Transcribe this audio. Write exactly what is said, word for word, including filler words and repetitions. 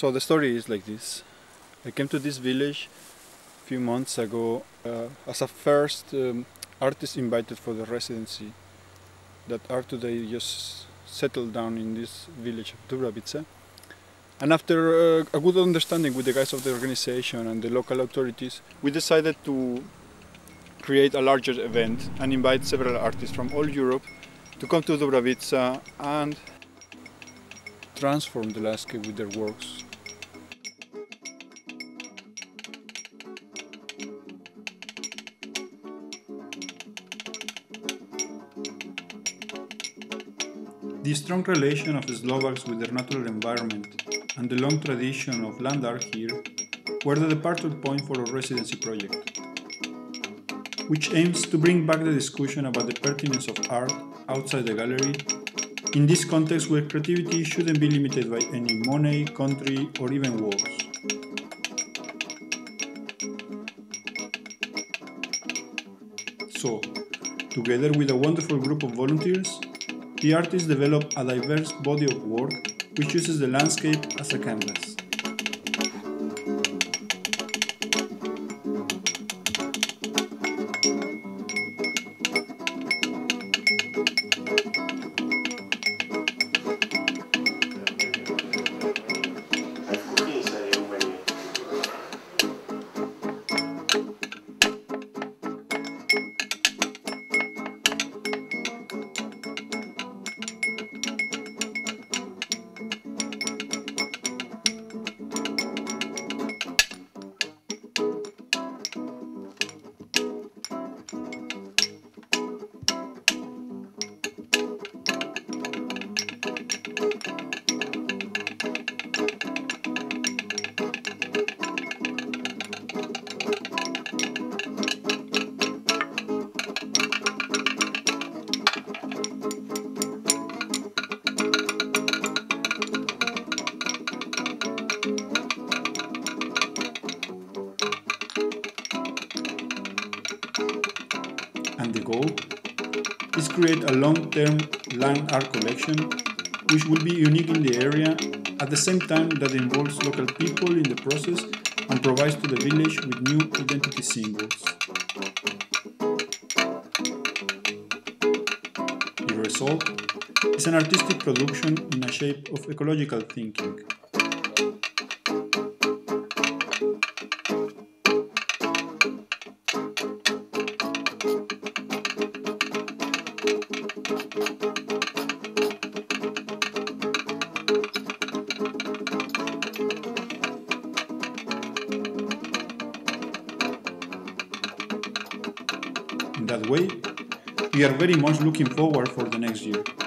So the story is like this. I came to this village a few months ago uh, as a first um, artist invited for the residency that Art Today just settled down in this village of Dubravitsa. And after uh, a good understanding with the guys of the organization and the local authorities, we decided to create a larger event and invite several artists from all Europe to come to Dubravitsa and transform the landscape with their works. The strong relation of Slovaks with their natural environment and the long tradition of land art here were the departure point for our residency project, which aims to bring back the discussion about the pertinence of art outside the gallery, in this context where creativity shouldn't be limited by any money, country, or even walls. So, together with a wonderful group of volunteers, the artists develop a diverse body of work which uses the landscape as a canvas. And the goal is create a long-term land art collection which will be unique in the area at the same time that involves local people in the process and provides to the village with new identity symbols. The result is an artistic production in a shape of ecological thinking. In that way, we are very much looking forward for the next year.